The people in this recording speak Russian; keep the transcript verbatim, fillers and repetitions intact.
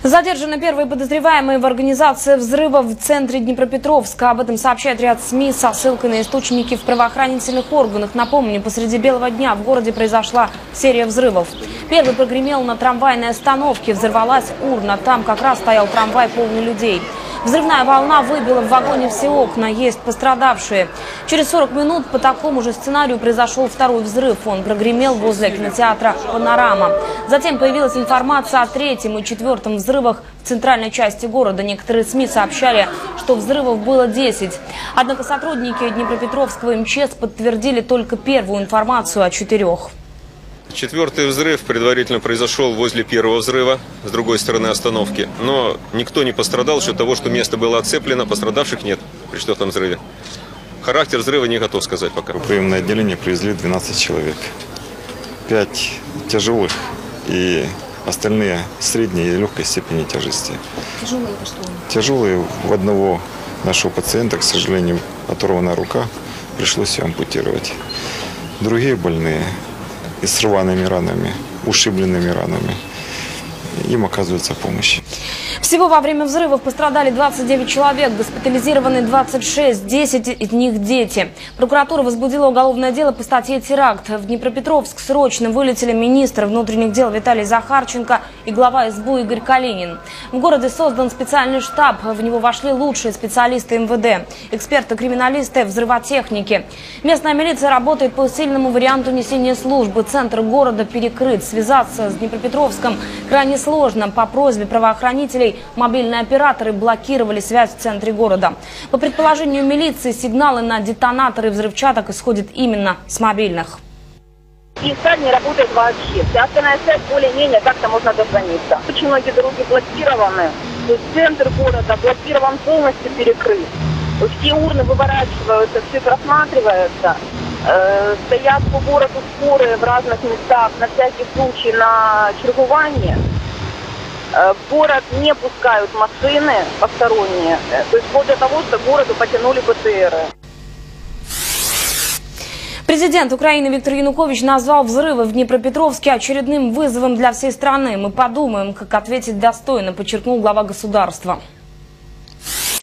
Задержаны первые подозреваемые в организации взрыва в центре Днепропетровска. Об этом сообщает ряд СМИ со ссылкой на источники в правоохранительных органах. Напомню, посреди белого дня в городе произошла серия взрывов. Первый прогремел на трамвайной остановке. Взорвалась урна. Там как раз стоял трамвай, полный людей. Взрывная волна выбила в вагоне все окна, есть пострадавшие. Через сорок минут по такому же сценарию произошел второй взрыв. Он прогремел возле кинотеатра «Панорама». Затем появилась информация о третьем и четвертом взрывах в центральной части города. Некоторые СМИ сообщали, что взрывов было десять. Однако сотрудники Днепропетровского эм че эс подтвердили только первую информацию о четырех. Четвертый взрыв предварительно произошел возле первого взрыва, с другой стороны остановки. Но никто не пострадал, счет того, что место было оцеплено, пострадавших нет при четвертом взрыве. Характер взрыва не готов сказать пока. В приемное отделение привезли двенадцать человек. пять тяжелых и остальные средней и легкой степени тяжести. Тяжелые это что? Тяжелые у одного нашего пациента, к сожалению, оторвана рука, пришлось ее ампутировать. Другие больные и с рваными ранами, ушибленными ранами. Им оказывается помощь. Всего во время взрывов пострадали двадцать девять человек, госпитализированы двадцать шесть, десять из них дети. Прокуратура возбудила уголовное дело по статье «Теракт». В Днепропетровск срочно вылетели министр внутренних дел Виталий Захарченко и глава эс бэ у Игорь Калинин. В городе создан специальный штаб, в него вошли лучшие специалисты эм вэ дэ, эксперты-криминалисты, взрывотехники. Местная милиция работает по усиленному варианту несения службы. Центр города перекрыт. Связаться с Днепропетровском крайне сложно. По просьбе правоохранителей мобильные операторы блокировали связь в центре города. По предположению милиции, сигналы на детонаторы взрывчаток исходят именно с мобильных. И связь не работает вообще. Вся остальная связь более-менее как-то можно дозвониться. Очень многие дороги блокированы. То есть центр города блокирован полностью, перекрыт. Все урны выворачиваются, все просматривается. Э, стоят по городу скорые в разных местах на всякий случай на чергувании. В город не пускают машины посторонние, то есть вплоть до того, что к городу потянули бэ тэ эры. Президент Украины Виктор Янукович назвал взрывы в Днепропетровске очередным вызовом для всей страны. Мы подумаем, как ответить достойно, подчеркнул глава государства.